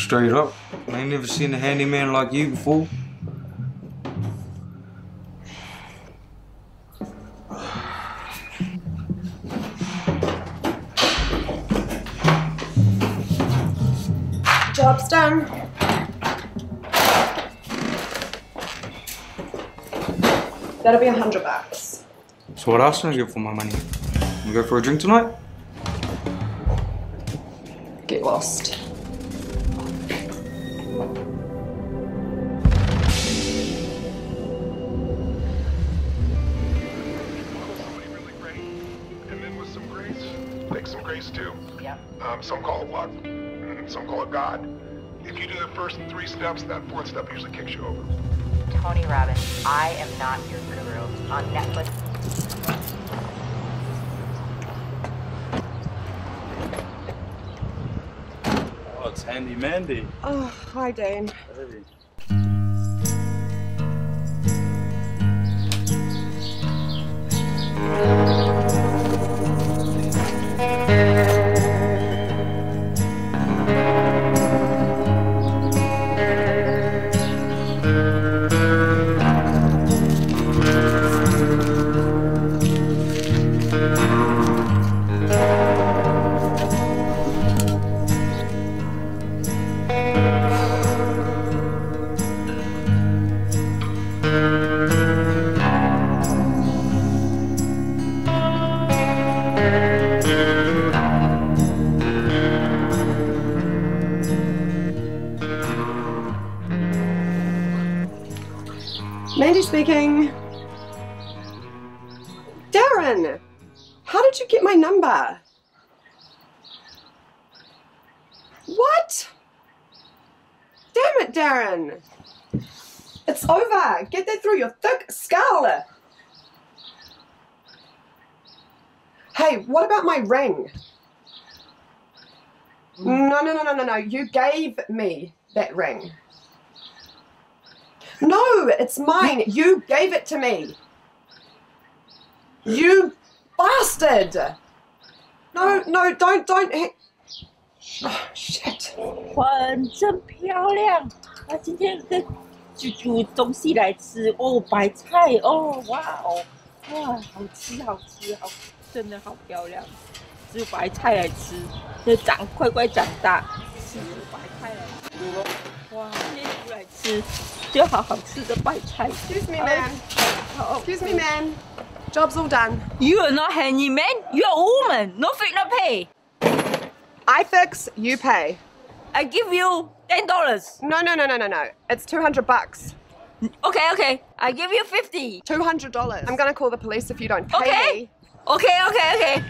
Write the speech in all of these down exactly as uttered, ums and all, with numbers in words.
straight up. I ain't never seen a handyman like you before. Job's done. That'll be a hundred bucks. So what else can I get for my money? We go for a drink tonight? Get lost. Really great. And then with some grace, take some grace too. Yeah. Um, some call it luck, some call it God. If you do the first three steps, that fourth step usually kicks you over. Tony Robbins, I am not your guru. On Netflix. Oh, it's Handy Mandy. Oh, hi, Dane. Hey. Mandy speaking. Darren, how did you get my number? What? Damn it, Darren. It's over. Get that through your thick skull. Hey, what about my ring? No, no, no, no, no, no. You gave me that ring. No, it's mine. You gave it to me. You bastard. No, no, don't, don't. Oh, shit. 哇，真漂亮！啊，今天跟煮煮东西来吃哦，白菜哦，哇哦，哇，好吃好吃好吃，真的好漂亮！吃白菜来吃，就长快快长大，吃白菜来吃咯。哇，今天煮来吃，就好好吃的白菜。 Excuse me, man. Excuse me, man. Job's all done. You are not handyman. You are a woman. No fit, no pay. I fix, you pay. I give you ten dollars. No, no, no, no, no, no. It's two hundred bucks. Okay, okay. I give you fifty. Two hundred dollars. I'm gonna call the police if you don't pay Okay. me. Okay, okay, okay.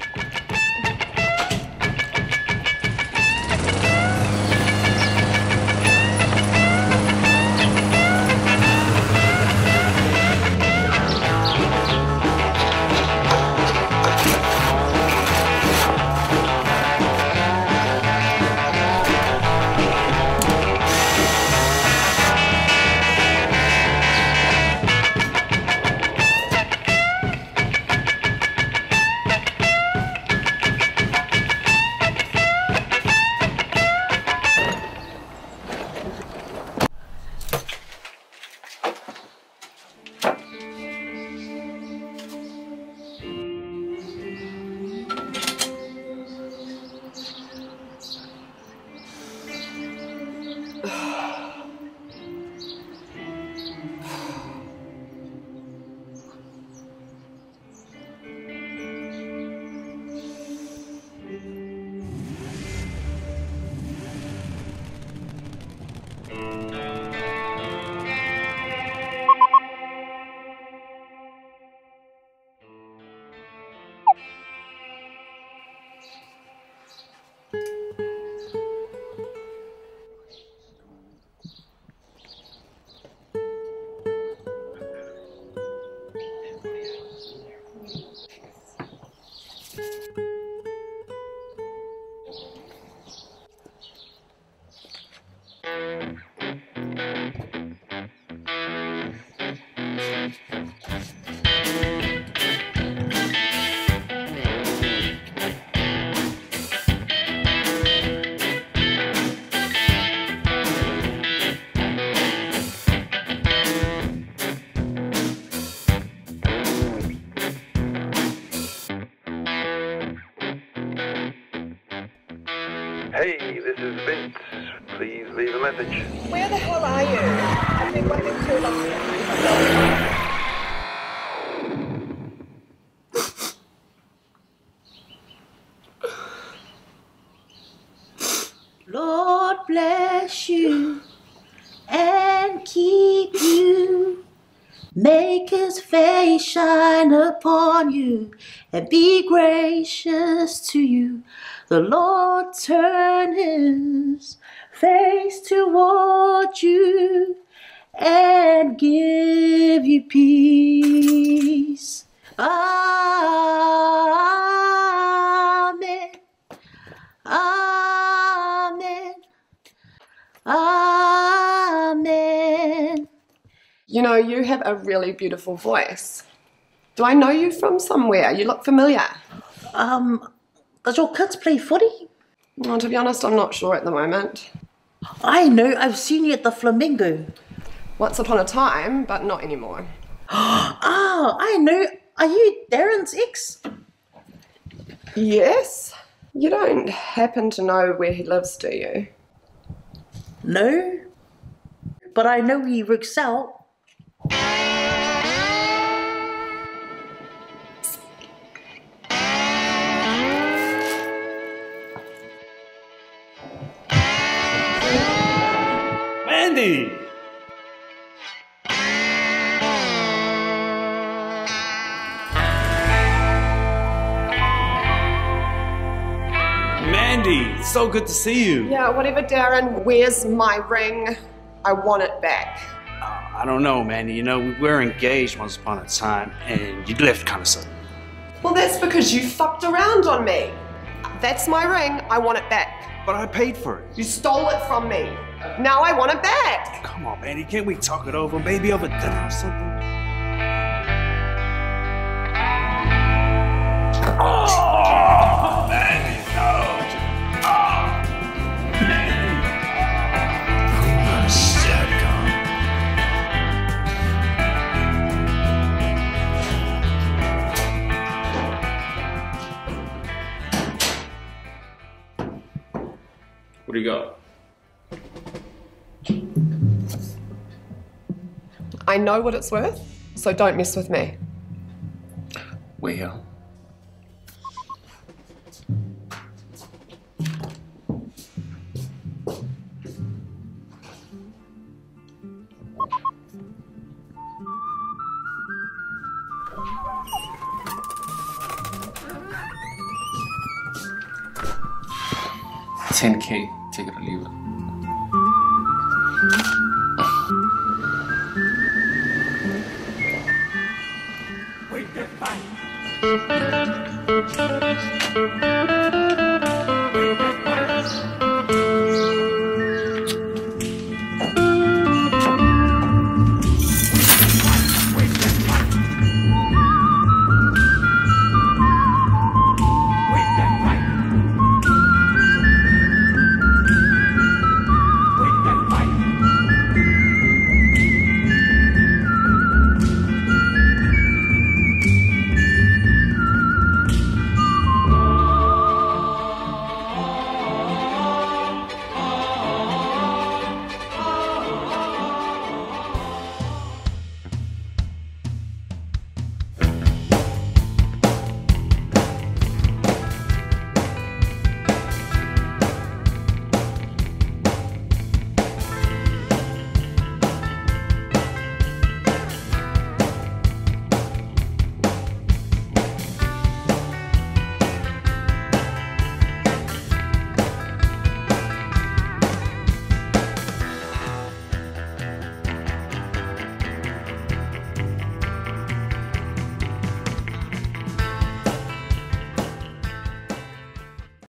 Hey, this is Vince. Please leave a message. Where the hell are you? I've been waiting too long. Lord bless you and keep you. Make his face shine upon you and be gracious to you. The Lord turn his face toward you and give you peace. Amen. Amen. Amen. You know, you have a really beautiful voice. Do I know you from somewhere? You look familiar. Um, does your kids play footy? Well, to be honest, I'm not sure at the moment. I know, I've seen you at the Flamingo. Once upon a time, but not anymore. Oh, I know. Are you Darren's ex? Yes? You don't happen to know where he lives, do you? No. But I know he works out. Mandy! Mandy, it's so good to see you. Yeah, whatever, Darren. Where's my ring? I want it back. Uh, I don't know, Mandy. You know, we were engaged once upon a time, and you left kind of sudden. Well, that's because you fucked around on me. That's my ring. I want it back. But I paid for it. You stole it from me. Now I want it back. Come on, Mandy. Can't we talk it over? Maybe over dinner or something? Oh, Mandy, no. Oh, Mandy. Oh, shit, what do you got? I know what it's worth, so don't mess with me. Well. ten K, take it or leave it. Wait,